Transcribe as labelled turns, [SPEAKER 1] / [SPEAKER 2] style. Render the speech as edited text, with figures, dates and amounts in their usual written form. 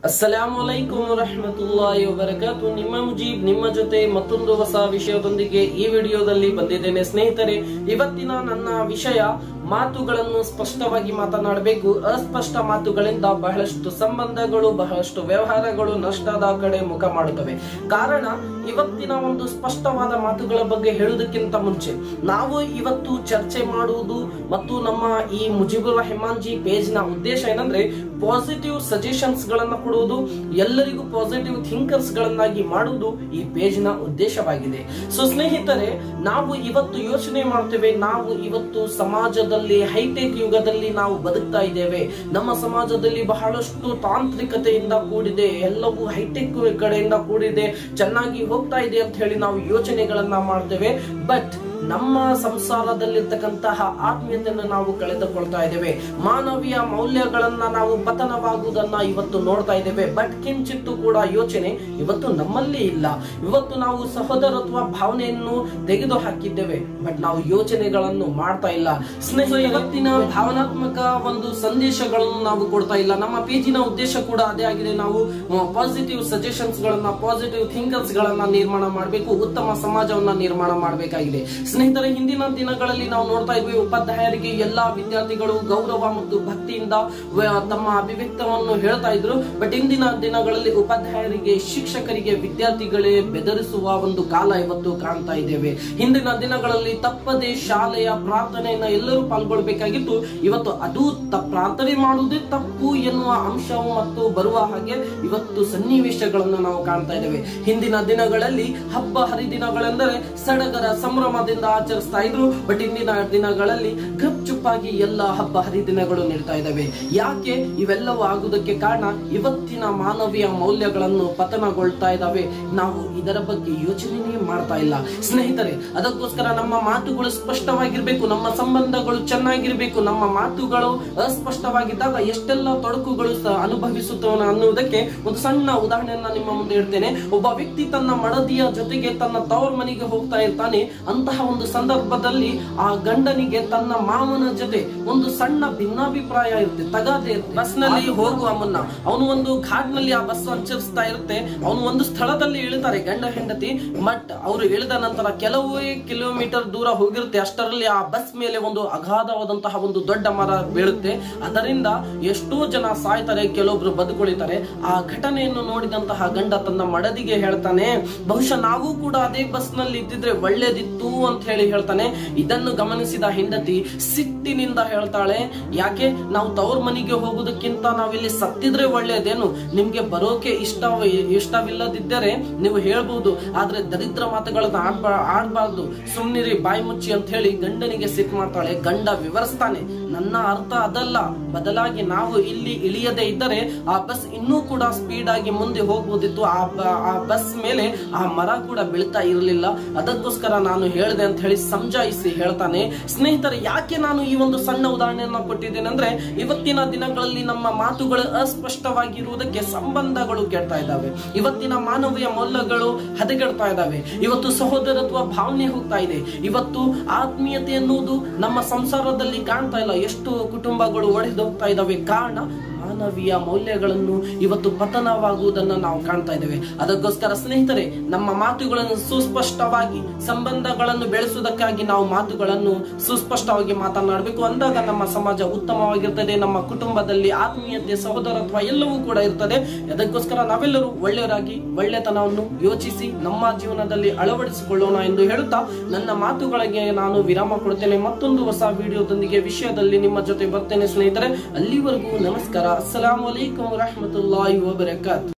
[SPEAKER 1] ಅಸ್ಸಲಾಮು ಅಲೈಕುಂ ವರಹಮತುಲ್ಲಾಹಿ ವಬರಕಾತು. ನಿಮ್ಮ ಮುಜೀಬ್ ನಿಮ್ಮ ಜೊತೆ ಮತ್ತೊಂದು ಹೊಸ ವಿಷಯದೊಂದಿಗೆ ಈ ವಿಡಿಯೋದಲ್ಲಿ ಬಂದಿದ್ದೇನೆ ಸ್ನೇಹಿತರೆ. ಇವತ್ತಿನ ನನ್ನ ವಿಷಯ ಮಾತುಗಳನ್ನು ಸ್ಪಷ್ಟವಾಗಿ ಮಾತನಾಡಬೇಕು. ಅಸ್ಪಷ್ಟ ಮಾತುಗಳಿಂದ ಬಹಳಷ್ಟು ಸಂಬಂಧಗಳು, ಬಹಳಷ್ಟು ವ್ಯವಹಾರಗಳು ನಷ್ಟದ ಕಡೆ ಮುಖ ಮಾಡುತ್ತವೆ. ಕಾರಣ ಇವತ್ತಿನ ಒಂದು ಸ್ಪಷ್ಟವಾದ ಮಾತುಗಳ ಬಗ್ಗೆ ಹೇಳುವುದಕ್ಕಿಂತ ಮುಂಚೆ ನಾವು ಇವತ್ತು ಚರ್ಚೆ ಮಾಡುವುದು ಮತ್ತು ನಮ್ಮ ಈ ಮುಜಿಬುರ್ ರೆಹಮಾನ್ ಜಿ ಪೇಜ್ ನ ಉದ್ದೇಶ ಏನಂದ್ರೆ ಪಾಸಿಟಿವ್ ಸಜೆಷನ್ಸ್ ಗಳನ್ನ ಕೊಡುವುದು, ಎಲ್ಲರಿಗೂ ಪಾಸಿಟಿವ್ ಥಿಂಕರ್ಸ್ ಗಳನ್ನಾಗಿ ಮಾಡುವುದು ಈ ಪೇಜ್ ನ ಉದ್ದೇಶವಾಗಿದೆ. ಸೊ ಸ್ನೇಹಿತರೆ, ನಾವು ಇವತ್ತು ಯೋಚನೆ ಮಾಡ್ತೇವೆ, ನಾವು ಇವತ್ತು ಸಮಾಜದಲ್ಲಿ ಹೈಟೆಕ್ ಯುಗದಲ್ಲಿ ನಾವು ಬದುಕ್ತಾ ಇದ್ದೇವೆ. ನಮ್ಮ ಸಮಾಜದಲ್ಲಿ ಬಹಳಷ್ಟು ತಾಂತ್ರಿಕತೆಯಿಂದ ಕೂಡಿದೆ, ಎಲ್ಲವೂ ಹೈಟೆಕ್ ಕಡೆಯಿಂದ ಕೂಡಿದೆ, ಚೆನ್ನಾಗಿ ಹೋಗ್ತಾ ಇದೆ ಅಂತ ಹೇಳಿ ನಾವು ಯೋಚನೆಗಳನ್ನ ಮಾಡ್ತೇವೆ. ಬಟ್ ನಮ್ಮ ಸಂಸಾರದಲ್ಲಿರ್ತಕ್ಕಂತಹ ಆತ್ಮೀಯತೆಯನ್ನು ನಾವು ಕಳೆದುಕೊಳ್ತಾ ಇದ್ದೇವೆ. ಮಾನವೀಯ ಮೌಲ್ಯಗಳನ್ನ ನಾವು ಪತನವಾಗುವುದನ್ನ ಇವತ್ತು ನೋಡ್ತಾ ಇದ್ದೇವೆ. ಬಟ್ ಕಿಂಚಿತ್ತು ಕೂಡ ಯೋಚನೆ ಇವತ್ತು ನಮ್ಮಲ್ಲಿ ಇಲ್ಲ. ಇವತ್ತು ನಾವು ಸಹೋದರತ್ವ ಭಾವನೆಯನ್ನು ತೆಗೆದು ಹಾಕಿದ್ದೇವೆ, ಬಟ್ ನಾವು ಯೋಚನೆಗಳನ್ನು ಮಾಡ್ತಾ ಇಲ್ಲ. ಸ್ನೇಹಿತರೆ, ಇವತ್ತಿನ ಭಾವನಾತ್ಮಕ ಒಂದು ಸಂದೇಶಗಳನ್ನು ನಾವು ಕೊಡ್ತಾ ಇಲ್ಲ. ನಮ್ಮ ಪೇಜಿನ ಉದ್ದೇಶ ಕೂಡ ಅದೇ ಆಗಿದೆ. ನಾವು ಪಾಸಿಟಿವ್ ಸಜೆಷನ್ಸ್ ಗಳನ್ನ, ಪಾಸಿಟಿವ್ ಥಿಂಕರ್ಸ್ ಗಳನ್ನ ನಿರ್ಮಾಣ ಮಾಡಬೇಕು, ಉತ್ತಮ ಸಮಾಜವನ್ನ ನಿರ್ಮಾಣ ಮಾಡಬೇಕಾಗಿದೆ. ಸ್ನೇಹಿತರೆ, ಹಿಂದಿನ ದಿನಗಳಲ್ಲಿ ನಾವು ನೋಡ್ತಾ ಇದ್ವಿ, ಉಪಾಧ್ಯಾಯರಿಗೆ ಎಲ್ಲಾ ವಿದ್ಯಾರ್ಥಿಗಳು ಗೌರವ ಮತ್ತು ಭಕ್ತಿಯಿಂದ ತಮ್ಮ ಅಭಿವ್ಯಕ್ತವನ್ನು ಹೇಳ್ತಾ ಇದ್ರು. ಬಟ್ ಇಂದಿನ ದಿನಗಳಲ್ಲಿ ಉಪಾಧ್ಯಾಯರಿಗೆ, ಶಿಕ್ಷಕರಿಗೆ ವಿದ್ಯಾರ್ಥಿಗಳೇ ಬೆದರಿಸುವ ಒಂದು ಕಾಲ ಇವತ್ತು ಕಾಣ್ತಾ ಇದ್ದೇವೆ. ಹಿಂದಿನ ದಿನಗಳಲ್ಲಿ ತಪ್ಪದೆ ಶಾಲೆಯ ಪ್ರಾರ್ಥನೆಯನ್ನ ಎಲ್ಲರೂ ಪಾಲ್ಗೊಳ್ಬೇಕಾಗಿತ್ತು. ಇವತ್ತು ಅದು ಪ್ರಾರ್ಥನೆ ಮಾಡುವುದೇ ತಪ್ಪು ಎನ್ನುವ ಅಂಶವು ಮತ್ತು ಬರುವ ಹಾಗೆ ಇವತ್ತು ಸನ್ನಿವೇಶಗಳನ್ನು ನಾವು ಕಾಣ್ತಾ ಇದ್ದೇವೆ. ಹಿಂದಿನ ದಿನಗಳಲ್ಲಿ ಹಬ್ಬ ಹರಿದಿನಗಳೆಂದರೆ ಸಡಗರ ಸಂಭ್ರಮದಿಂದ ಆಚರಿಸ್ತಾ ಇದ್ರು. ಬಟ್ ಇಂದಿನ ದಿನಗಳಲ್ಲಿ ಗಪ್ಚುಪ್ಪಾಗಿ ಎಲ್ಲ ಹಬ್ಬ ಹರಿದಿನಗಳು ನೀಡ್ತಾ ಇದ್ದಾವೆ. ಯಾಕೆ ಇವೆಲ್ಲವೂ ಆಗುವುದಕ್ಕೆ ಕಾರಣ ಇವತ್ತಿನ ಮಾನವೀಯ ಮೌಲ್ಯಗಳನ್ನು ಪತನಗೊಳ್ತಾ ಇದ್ದಾವೆ. ನಾವು ಇದರ ಬಗ್ಗೆ ಯೋಚನೆ ಮಾಡ್ತಾ ಇಲ್ಲ ಸ್ನೇಹಿತರೆ. ಅದಕ್ಕೋಸ್ಕರ ನಮ್ಮ ಮಾತುಗಳು ಸ್ಪಷ್ಟವಾಗಿರ್ಬೇಕು, ನಮ್ಮ ಸಂಬಂಧಗಳು ಚೆನ್ನಾಗಿರ್ಬೇಕು. ನಮ್ಮ ಮಾತುಗಳು ಅಸ್ಪಷ್ಟವಾಗಿದ್ದಾಗ ಎಷ್ಟೆಲ್ಲ ತೊಡಕುಗಳು ಅನುಭವಿಸುತ್ತವೆ ಅನ್ನುವುದಕ್ಕೆ ಒಂದು ಸಣ್ಣ ಉದಾಹರಣೆಯನ್ನ ನಿಮ್ಮ ಮುಂದೆ ಇಡ್ತೇನೆ. ಒಬ್ಬ ವ್ಯಕ್ತಿ ತನ್ನ ಮಡದಿಯ ಜೊತೆಗೆ ತನ್ನ ತವರ ಮನೆಗೆ ಹೋಗ್ತಾ ಇರ್ತಾನೆ. ಅಂತಹ ಒಂದು ಸಂದರ್ಭದಲ್ಲಿ ಆ ಗಂಡನಿಗೆ ತನ್ನ ಮಾವನ ಜೊತೆ ಒಂದು ಸಣ್ಣ ಭಿನ್ನಾಭಿಪ್ರಾಯ ಇರುತ್ತೆ, ತಗಾದೆ ಇರುತ್ತೆ. ಬಸ್ ನಲ್ಲಿ ಹೋಗುವ ಮುನ್ನ ಅವನು ಒಂದು ಘಾಟ್ ನಲ್ಲಿ ಆ ಬಸ್ ಸಂಚರಿಸ್ತಾ ಇರುತ್ತೆ. ಅವನು ಒಂದು ಸ್ಥಳದಲ್ಲಿ ಇಳಿತಾರೆ ಗಂಡ ಹೆಂಡತಿ. ಬಟ್ ಅವರು ಇಳಿದ ನಂತರ ಕೆಲವೇ ಕಿಲೋಮೀಟರ್ ದೂರ ಹೋಗಿರುತ್ತೆ. ಅಷ್ಟರಲ್ಲಿ ಆ ಬಸ್ ಮೇಲೆ ಒಂದು ಅಗಾಧವಾದಂತಹ ಒಂದು ದೊಡ್ಡ ಮರ ಬೀಳುತ್ತೆ. ಅದರಿಂದ ಎಷ್ಟೋ ಜನ ಸಾಯ್ತಾರೆ, ಕೆಲವೊಬ್ರು ಬದುಕುಳಿತಾರೆ. ಆ ಘಟನೆಯನ್ನು ನೋಡಿದಂತಹ ಗಂಡ ತನ್ನ ಮಡದಿಗೆ ಹೇಳ್ತಾನೆ, ಬಹುಶಃ ನಾವು ಕೂಡ ಅದೇ ಬಸ್ ನಲ್ಲಿ ಇದ್ದಿದ್ರೆ ಒಳ್ಳೇದಿತ್ತು ಅಂತ ಹೇಳ್ತಾನೆ. ಇದನ್ನು ಗಮನಿಸಿದ ಹೆಂಡತಿ ಸಿಟ್ಟಿನಿಂದ ಹೇಳ್ತಾಳೆ, ಯಾಕೆ ನಾವು ತವ್ರ ಮನೆಗೆ ಹೋಗುವುದಕ್ಕಿಂತ ನಾವಿಲ್ಲಿ ಸತ್ತಿದ್ರೆ ಒಳ್ಳೇದೇನು? ನಿಮ್ಗೆ ಬರೋಕೆ ಇಷ್ಟವಿಲ್ಲದಿದ್ದರೆ ನೀವು ಹೇಳ್ಬಹುದು, ಆದ್ರೆ ದರಿದ್ರ ಮಾತುಗಳನ್ನ ಆಡ್ಬಾರ್ದು, ಸುಮ್ನಿರಿ, ಬಾಯಿ ಮುಚ್ಚಿ ಅಂತ ಹೇಳಿ ಗಂಡನಿಗೆ ಸಿಟ್ಟು ಮಾಡ್ತಾಳೆ. ಗಂಡ ವಿವರಿಸ್ತಾನೆ, ನನ್ನ ಅರ್ಥ ಅದಲ್ಲ, ಬದಲಾಗಿ ನಾವು ಇಲ್ಲಿ ಇಳಿಯದೆ ಇದ್ದರೆ ಆ ಬಸ್ ಇನ್ನೂ ಕೂಡ ಸ್ಪೀಡ್ ಆಗಿ ಮುಂದೆ ಹೋಗ್ಬೋದಿತ್ತು. ಆ ಬಸ್ ಮೇಲೆ ಆ ಮರ ಕೂಡ ಬೀಳ್ತಾ ಇರಲಿಲ್ಲ. ಅದಕ್ಕೋಸ್ಕರ ನಾನು ಹೇಳಿದೆ ಅಂತ ಹೇಳಿ ಸಮಜಾಯಿಸಿ ಹೇಳ್ತಾನೆ. ಸ್ನೇಹಿತರೆ, ಯಾಕೆ ನಾನು ಈ ಒಂದು ಸಣ್ಣ ಉದಾಹರಣೆಯನ್ನ ಕೊಟ್ಟಿದ್ದೇನೆ ಅಂದ್ರೆ, ಇವತ್ತಿನ ದಿನಗಳಲ್ಲಿ ನಮ್ಮ ಮಾತುಗಳು ಅಸ್ಪಷ್ಟವಾಗಿರುವುದಕ್ಕೆ ಸಂಬಂಧಗಳು ಕೆಡ್ತಾ ಇದ್ದಾವೆ. ಇವತ್ತಿನ ಮಾನವೀಯ ಮೌಲ್ಯಗಳು ಹದಗೆಡ್ತಾ ಇದ್ದಾವೆ. ಇವತ್ತು ಸಹೋದರತ್ವ ಭಾವನೆ ಹೋಗ್ತಾ ಇದೆ. ಇವತ್ತು ಆತ್ಮೀಯತೆ ಎನ್ನುವುದು ನಮ್ಮ ಸಂಸಾರದಲ್ಲಿ ಕಾಣ್ತಾ ಇಲ್ಲ. ಎಷ್ಟು ಕುಟುಂಬಗಳು ಒಡೆದೋಗ್ತಾ ಇದ್ದಾವೆ. ಕಾರಣ ಮಾನವೀಯ ಮೌಲ್ಯಗಳನ್ನು ಇವತ್ತು ಪತನವಾಗುವುದನ್ನ ನಾವು ಕಾಣ್ತಾ ಇದ್ದೇವೆ. ಅದಕ್ಕೋಸ್ಕರ ಸ್ನೇಹಿತರೆ, ನಮ್ಮ ಮಾತುಗಳನ್ನು ಸುಸ್ಪಷ್ಟವಾಗಿ, ಸಂಬಂಧಗಳನ್ನು ಬೆಳೆಸುವುದಕ್ಕಾಗಿ ನಾವು ಮಾತುಗಳನ್ನು ಸುಸ್ಪಷ್ಟವಾಗಿ ಮಾತನಾಡಬೇಕು. ಅಂದಾಗ ನಮ್ಮ ಸಮಾಜ ಉತ್ತಮವಾಗಿರ್ತದೆ, ನಮ್ಮ ಕುಟುಂಬದಲ್ಲಿ ಆತ್ಮೀಯತೆ, ಸಹೋದರತ್ವ ಎಲ್ಲವೂ ಕೂಡ ಇರ್ತದೆ. ಅದಕ್ಕೋಸ್ಕರ ನಾವೆಲ್ಲರೂ ಒಳ್ಳೆಯವರಾಗಿ ಒಳ್ಳೆತನವನ್ನು ಯೋಚಿಸಿ ನಮ್ಮ ಜೀವನದಲ್ಲಿ ಅಳವಡಿಸಿಕೊಳ್ಳೋಣ ಎಂದು ಹೇಳುತ್ತಾ ನನ್ನ ಮಾತುಗಳಿಗೆ ನಾನು ವಿರಾಮ ಕೊಡ್ತೇನೆ. ಮತ್ತೊಂದು ಹೊಸ ವಿಡಿಯೋದೊಂದಿಗೆ ವಿಷಯದಲ್ಲಿ ನಿಮ್ಮ ಜೊತೆ ಬರ್ತೇನೆ ಸ್ನೇಹಿತರೆ. ಅಲ್ಲಿವರೆಗೂ ನಮಸ್ಕಾರ. ಅಸ್ಸಲಾಮು ಅಲೈಕುಂ ವರಹಮತುಲ್ಲಾಹಿ ವಬರಕಾತು.